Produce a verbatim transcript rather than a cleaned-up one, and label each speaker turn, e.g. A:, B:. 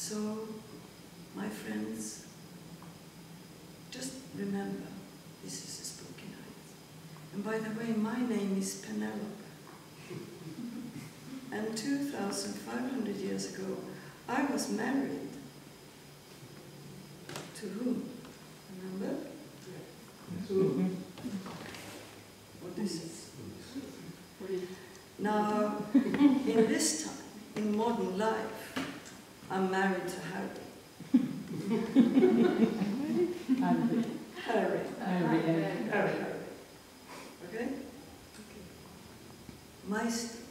A: So, my friends, just remember, this is a spooky night. And by the way, my name is Penelope. And two thousand five hundred years ago, I was married. To whom? Remember?
B: Yes.
A: Who? What is it? Now, in this time, in modern life, I'm married to Harry.
C: Harry.
A: Harry.
C: Harry.
A: Harry. Harry. Okay? My st